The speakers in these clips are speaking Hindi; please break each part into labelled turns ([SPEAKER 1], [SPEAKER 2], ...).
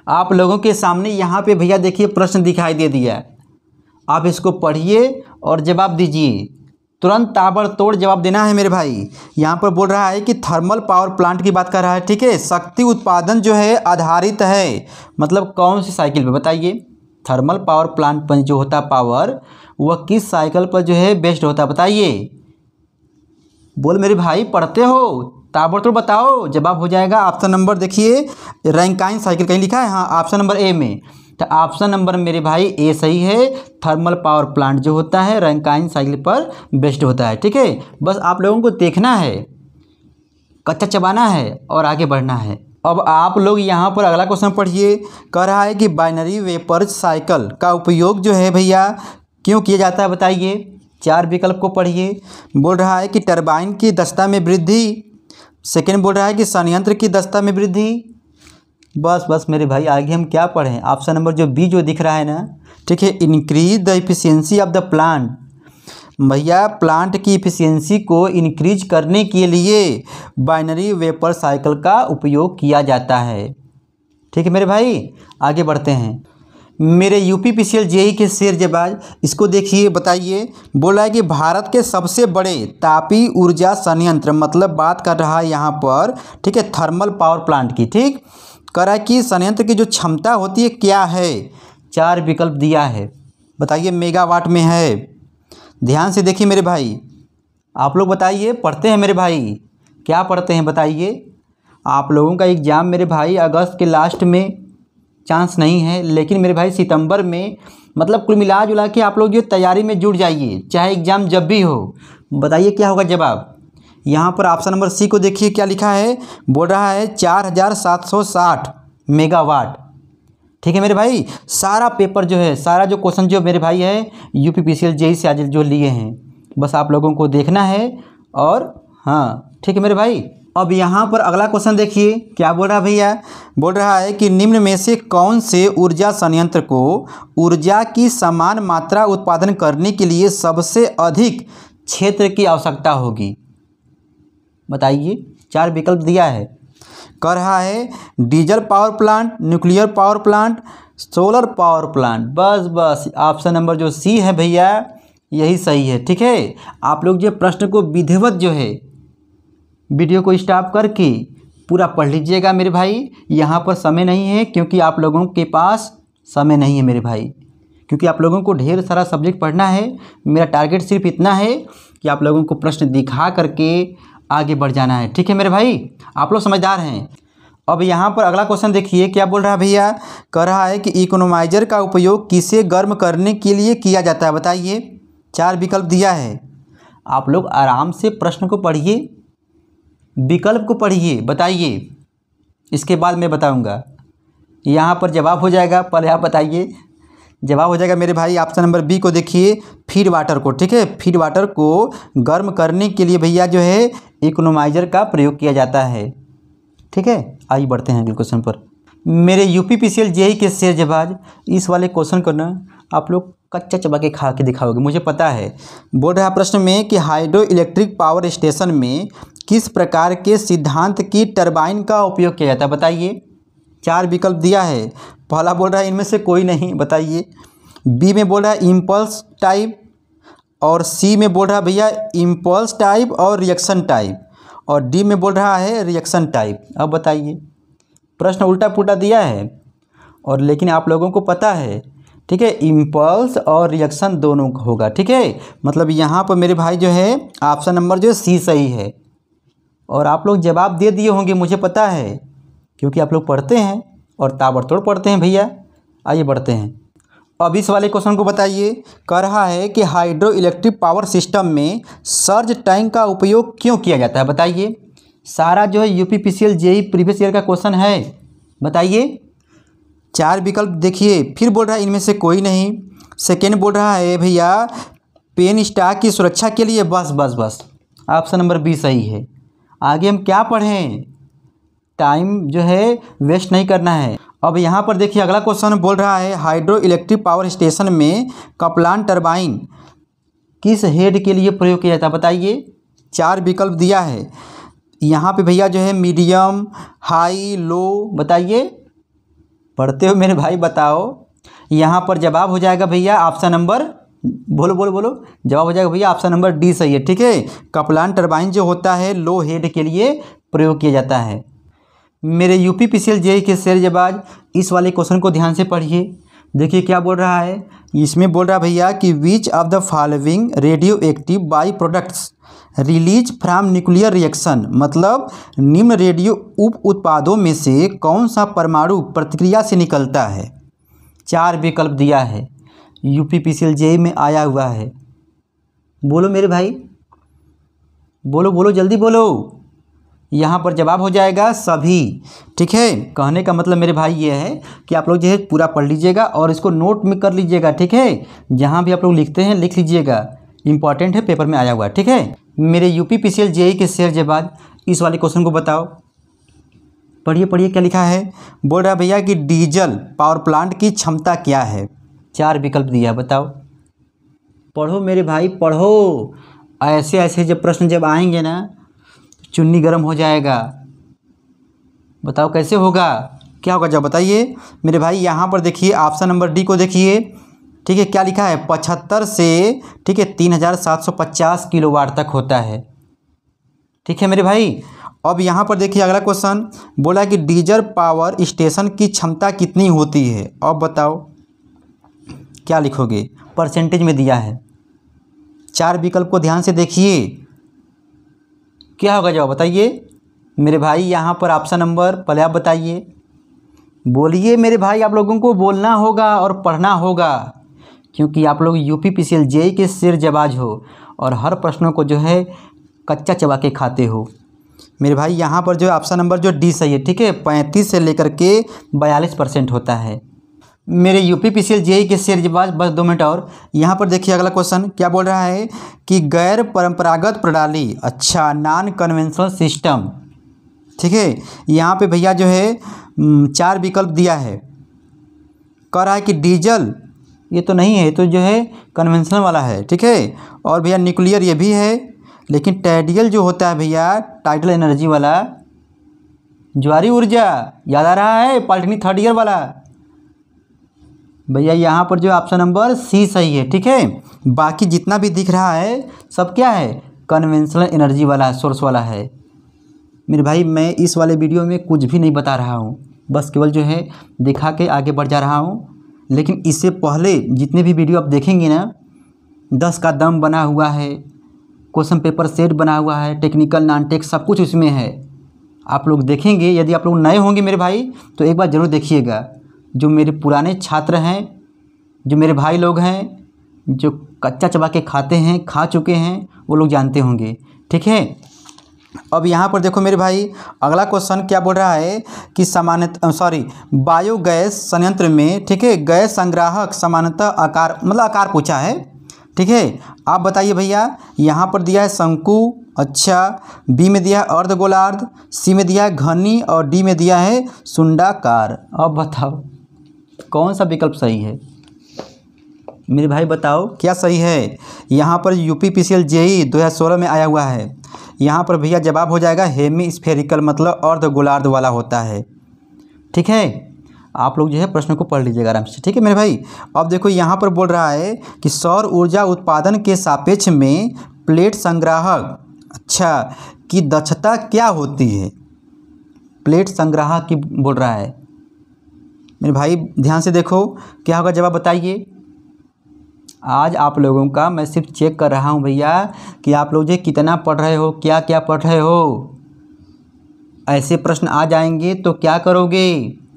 [SPEAKER 1] आप लोगों के सामने यहाँ पे भैया देखिए प्रश्न दिखाई दे दिया है। आप इसको पढ़िए और जवाब दीजिए। तुरंत ताबड़तोड़ जवाब देना है मेरे भाई। यहाँ पर बोल रहा है कि थर्मल पावर प्लांट की बात कर रहा है, ठीक है। शक्ति उत्पादन जो है आधारित है, मतलब कौन सी साइकिल पे बताइए। थर्मल पावर प्लांट पर जो होता पावर वह किस साइकिल पर जो है बेस्ड होता बताइए। बोल मेरे भाई, पढ़ते हो, ताबड़तोड़ बताओ। जवाब हो जाएगा ऑप्शन नंबर देखिए रैंकाइन साइकिल, कहीं लिखा है, हाँ ऑप्शन नंबर ए में। तो ऑप्शन नंबर मेरे भाई ए सही है। थर्मल पावर प्लांट जो होता है रैंकाइन साइकिल पर बेस्ड होता है, ठीक है। बस आप लोगों को देखना है, कच्चा चबाना है और आगे बढ़ना है। अब आप लोग यहाँ पर अगला क्वेश्चन पढ़िए। कह रहा है कि बाइनरी वेपर साइकिल का उपयोग जो है भैया क्यों किया जाता है बताइए। 4 विकल्प को पढ़िए। बोल रहा है कि टरबाइन की दक्षता में वृद्धि, सेकेंड बोल रहा है कि संयंत्र की दक्षता में वृद्धि। बस मेरे भाई आगे हम क्या पढ़ें। ऑप्शन नंबर जो बी जो दिख रहा है ना, ठीक है, increase the efficiency of the plant. भैया प्लांट की इफिशियंसी को इंक्रीज करने के लिए बाइनरी वेपर साइकिल का उपयोग किया जाता है, ठीक है मेरे भाई। आगे बढ़ते हैं। मेरे यूपीपीसीएल जेई के शेर जबाज, इसको देखिए बताइए। बोला है कि भारत के सबसे बड़े तापीय ऊर्जा संयंत्र, मतलब बात कर रहा है यहाँ पर, ठीक है, थर्मल पावर प्लांट की, ठीक। कह रहा है कि संयंत्र की जो क्षमता होती है क्या है। 4 विकल्प दिया है, बताइए मेगावाट में है। ध्यान से देखिए मेरे भाई, आप लोग बताइए, पढ़ते हैं मेरे भाई, क्या पढ़ते हैं बताइए। आप लोगों का एग्ज़ाम मेरे भाई अगस्त के लास्ट में चांस नहीं है, लेकिन मेरे भाई सितंबर में, मतलब कुल मिला जुला के आप लोग जो तैयारी में जुट जाइए, चाहे एग्ज़ाम जब भी हो। बताइए क्या होगा जवाब। यहाँ पर ऑप्शन नंबर सी को देखिए क्या लिखा है। बोल रहा है 4760 मेगावाट, ठीक है मेरे भाई। सारा पेपर जो है, सारा जो क्वेश्चन जो मेरे भाई है यूपीपीसीएल जेई से आज जो लिए हैं, बस आप लोगों को देखना है और हाँ, ठीक है मेरे भाई। अब यहाँ पर अगला क्वेश्चन देखिए क्या बोल रहा है भैया। बोल रहा है कि निम्न में से कौन से ऊर्जा संयंत्र को ऊर्जा की समान मात्रा उत्पादन करने के लिए सबसे अधिक क्षेत्र की आवश्यकता होगी बताइए। 4 विकल्प दिया है। कह रहा है diesel power plant, nuclear power plant, solar power plant. बस ऑप्शन नंबर जो सी है भैया यही सही है, ठीक है। आप लोग जो प्रश्न को विधिवत जो है वीडियो को स्टॉप करके पूरा पढ़ लीजिएगा मेरे भाई। यहाँ पर समय नहीं है, क्योंकि आप लोगों के पास समय नहीं है मेरे भाई, क्योंकि आप लोगों को ढेर सारा सब्जेक्ट पढ़ना है। मेरा टारगेट सिर्फ इतना है कि आप लोगों को प्रश्न दिखा करके आगे बढ़ जाना है, ठीक है मेरे भाई। आप लोग समझदार हैं। अब यहाँ पर अगला क्वेश्चन देखिए क्या बोल रहा है भैया। कह रहा है कि इकोनोमाइजर का उपयोग किसे गर्म करने के लिए किया जाता है बताइए। 4 विकल्प दिया है। आप लोग आराम से प्रश्न को पढ़िए, विकल्प को पढ़िए, बताइए, इसके बाद मैं बताऊंगा। यहाँ पर जवाब हो जाएगा, पहले आप बताइए। जवाब हो जाएगा मेरे भाई ऑप्शन नंबर बी को देखिए, फीड वाटर को, ठीक है। फीड वाटर को गर्म करने के लिए भैया जो है इकोनोमाइजर का प्रयोग किया जाता है, ठीक है। आइए बढ़ते हैं अगले क्वेश्चन पर। मेरे यूपीपीसीएल जेई के शेर जवाज, इस वाले क्वेश्चन को ना आप लोग कच्चा चबा के खा के दिखाओगे, मुझे पता है। बोल रहा है प्रश्न में कि हाइड्रो इलेक्ट्रिक पावर स्टेशन में किस प्रकार के सिद्धांत की टरबाइन का उपयोग किया जाता है बताइए। 4 विकल्प दिया है। पहला बोल रहा है इनमें से कोई नहीं, बताइए। बी में बोल रहा है इम्पल्स टाइप, और सी में बोल रहा है भैया इम्पल्स टाइप और रिएक्शन टाइप, और डी में बोल रहा है रिएक्शन टाइप। अब बताइए, प्रश्न उल्टा पुल्टा दिया है और लेकिन आप लोगों को पता है, ठीक है, इम्पल्स और रिएक्शन दोनों होगा, ठीक है। मतलब यहाँ पर मेरे भाई जो है ऑप्शन नंबर जो है सी सही है। और आप लोग जवाब दे दिए होंगे, मुझे पता है, क्योंकि आप लोग पढ़ते हैं और ताबड़तोड़ पढ़ते हैं भैया। आइए बढ़ते हैं। अब इस वाले क्वेश्चन को बताइए। कह रहा है कि हाइड्रो इलेक्ट्रिक पावर सिस्टम में सर्ज टैंक का उपयोग क्यों किया जाता है बताइए। सारा जो है यूपीपीसीएल जेई प्रीवियस ईयर का क्वेश्चन है, बताइए। 4 विकल्प देखिए। फिर बोल रहा है इनमें से कोई नहीं। सेकेंड बोल रहा है भैया पेन स्टॉक की सुरक्षा के लिए। बस ऑप्शन नंबर बी सही है। आगे हम क्या पढ़ें, टाइम जो है वेस्ट नहीं करना है। अब यहाँ पर देखिए अगला क्वेश्चन बोल रहा है हाइड्रो इलेक्ट्रिक पावर स्टेशन में कपलान टरबाइन किस हेड के लिए प्रयोग किया जाता है बताइए। 4 विकल्प दिया है। यहाँ पे भैया जो है मीडियम, हाई, लो, बताइए। पढ़ते हो मेरे भाई? बताओ। यहाँ पर जवाब हो जाएगा भैया ऑप्शन नंबर, बोलो बोलो बोलो, जवाब हो जाएगा भैया ऑप्शन नंबर डी सही है। ठीक है, कपलान टरबाइन जो होता है लो हेड के लिए प्रयोग किया जाता है। मेरे यूपीपीसीएल जेईई के शेरजबाज, इस वाले क्वेश्चन को ध्यान से पढ़िए। देखिए क्या बोल रहा है, इसमें बोल रहा है भैया कि which of the following radio active by products release from nuclear reaction, मतलब निम्न रेडियो उप उत्पादों में से कौन सा परमाणु प्रतिक्रिया से निकलता है। 4 विकल्प दिया है, यूपीपीसीएल जेईई में आया हुआ है। बोलो मेरे भाई, बोलो बोलो जल्दी बोलो। यहाँ पर जवाब हो जाएगा सभी। ठीक है, कहने का मतलब मेरे भाई ये है कि आप लोग जो है पूरा पढ़ लीजिएगा और इसको नोट में कर लीजिएगा। ठीक है, जहाँ भी आप लोग लिखते हैं लिख लीजिएगा, इंपॉर्टेंट है, पेपर में आया हुआ है। ठीक है, मेरे यूपीपीसीएल जेईई के शेरजबाज, इस वाले क्वेश्चन को बताओ। पढ़िए पढ़िए क्या लिखा है। बोल रहा है भैया कि डीजल पावर प्लांट की क्षमता क्या है। 4 विकल्प दिया है, बताओ। पढ़ो मेरे भाई पढ़ो, ऐसे ऐसे जब प्रश्न जब आएंगे ना चुन्नी गर्म हो जाएगा। बताओ कैसे होगा, क्या होगा, जब बताइए मेरे भाई। यहाँ पर देखिए ऑप्शन नंबर डी को देखिए। ठीक है, क्या लिखा है, 75 से ठीक है 3750 किलोवाट तक होता है। ठीक है मेरे भाई। अब यहाँ पर देखिए अगला क्वेश्चन बोला कि डीजल पावर स्टेशन की क्षमता कितनी होती है। अब बताओ क्या लिखोगे, परसेंटेज में दिया है। 4 विकल्प को ध्यान से देखिए, क्या होगा जवाब बताइए मेरे भाई। यहाँ पर ऑप्शन नंबर पहले आप बताइए, बोलिए मेरे भाई। आप लोगों को बोलना होगा और पढ़ना होगा, क्योंकि आप लोग यूपीपीसीएल जेईई के शेरजबाज हो और हर प्रश्नों को जो है कच्चा चबा के खाते हो मेरे भाई। यहाँ पर जो ऑप्शन नंबर जो डी सही है। ठीक है, 35 से लेकर के 42% होता है। मेरे यूपीपीसीएल जेईई के शेरजबाज, बस 2 मिनट और। यहाँ पर देखिए अगला क्वेश्चन क्या बोल रहा है कि गैर परंपरागत प्रणाली, अच्छा नॉन कन्वेंशनल सिस्टम। ठीक है, यहाँ पे भैया जो है 4 विकल्प दिया है। कह रहा है कि डीजल ये तो नहीं है, तो जो है कन्वेंशनल वाला है। ठीक है, और भैया न्यूक्लियर ये भी है, लेकिन टाइडियल जो होता है भैया टाइडल एनर्जी वाला, ज्वारी ऊर्जा, याद आ रहा है पॉलिटेक्निक 3rd ईयर वाला भैया। यहाँ पर जो ऑप्शन नंबर सी सही है। ठीक है, बाकी जितना भी दिख रहा है सब क्या है, कन्वेंशनल एनर्जी वाला सोर्स वाला है मेरे भाई। मैं इस वाले वीडियो में कुछ भी नहीं बता रहा हूँ, बस केवल जो है दिखा के आगे बढ़ जा रहा हूँ। लेकिन इससे पहले जितने भी वीडियो आप देखेंगे ना, 10 का दम बना हुआ है, क्वेश्चन पेपर सेट बना हुआ है, टेक्निकल नॉन टेक सब कुछ उसमें है। आप लोग देखेंगे, यदि आप लोग नए होंगे मेरे भाई तो एक बार ज़रूर देखिएगा। जो मेरे पुराने छात्र हैं, जो मेरे भाई लोग हैं, जो कच्चा चबा के खाते हैं, खा चुके हैं, वो लोग जानते होंगे। ठीक है, अब यहाँ पर देखो मेरे भाई अगला क्वेश्चन क्या बोल रहा है कि बायोगैस संयंत्र में, ठीक है, गैस संग्राहक सामान्यतः आकार, मतलब आकार पूछा है। ठीक है, आप बताइए भैया। यहाँ पर दिया है शंकु, अच्छा, बी में दिया है अर्धगोलार्ध, सी में दिया है घनी और डी में दिया है सुंडाकार। अब बताओ कौन सा विकल्प सही है मेरे भाई, बताओ क्या सही है। यहाँ पर यूपीपीसीएल जेईई 2016 में आया हुआ है। यहाँ पर भैया जवाब हो जाएगा हेमीस्फेरिकल, मतलब अर्धगोलार्ध वाला होता है। ठीक है, आप लोग जो है प्रश्न को पढ़ लीजिएगा आराम से। ठीक है मेरे भाई। अब देखो यहाँ पर बोल रहा है कि सौर ऊर्जा उत्पादन के सापेक्ष में प्लेट संग्राहक, अच्छा, की दक्षता क्या होती है। प्लेट संग्राहक की बोल रहा है मेरे भाई, ध्यान से देखो क्या होगा जवाब बताइए। आज आप लोगों का मैं सिर्फ चेक कर रहा हूँ भैया कि आप लोग जो कितना पढ़ रहे हो, क्या क्या पढ़ रहे हो। ऐसे प्रश्न आ जाएंगे तो क्या करोगे।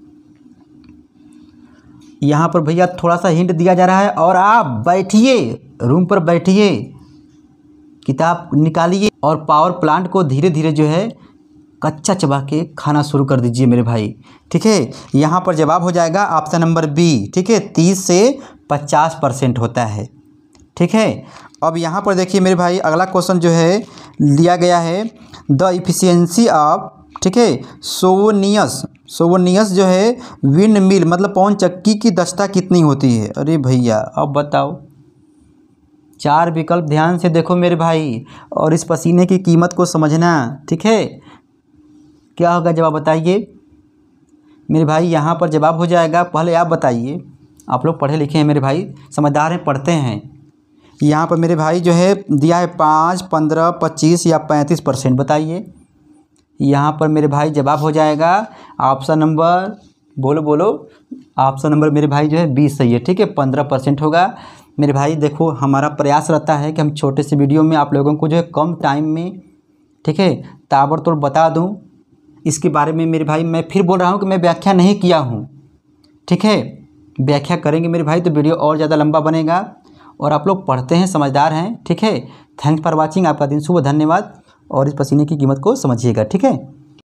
[SPEAKER 1] यहाँ पर भैया थोड़ा सा हिंट दिया जा रहा है और आप बैठिए, रूम पर बैठिए, किताब निकालिए और पावर प्लांट को धीरे धीरे जो है कच्चा चबा के खाना शुरू कर दीजिए मेरे भाई। ठीक है, यहाँ पर जवाब हो जाएगा ऑप्शन नंबर बी। ठीक है, 30 से 50% होता है। ठीक है, अब यहाँ पर देखिए मेरे भाई अगला क्वेश्चन जो है लिया गया है द इफिशियंसी ऑफ, ठीक है, सोवोनियस जो है विंड मिल, मतलब पवन चक्की की दक्षता कितनी होती है। अरे भैया अब बताओ। 4 विकल्प ध्यान से देखो मेरे भाई और इस पसीने की कीमत को समझना। ठीक है, क्या होगा जवाब बताइए। मेरे भाई यहाँ पर जवाब हो जाएगा, पहले आप बताइए, आप लोग पढ़े लिखे हैं मेरे भाई, समझदार हैं, पढ़ते हैं। यहाँ पर मेरे भाई जो है दिया है 5, 15, 25 या 35%, बताइए। यहाँ पर मेरे भाई जवाब हो जाएगा ऑप्शन नंबर, बोलो बोलो, ऑप्शन नंबर मेरे भाई जो है 20 सही है, ठीक है, 15% होगा। मेरे भाई देखो, हमारा प्रयास रहता है कि हम छोटे से वीडियो में आप लोगों को जो है कम टाइम में, ठीक है, ताबड़तोड़ बता दूं। इसके बारे में मेरे भाई मैं फिर बोल रहा हूं कि मैं व्याख्या नहीं किया हूं, ठीक है, व्याख्या करेंगे मेरे भाई तो वीडियो और ज़्यादा लंबा बनेगा। और आप लोग पढ़ते हैं, समझदार हैं, ठीक है। थैंक्स फॉर वाचिंग, आपका दिन शुभ, धन्यवाद। और इस पसीने की कीमत को समझिएगा, ठीक है।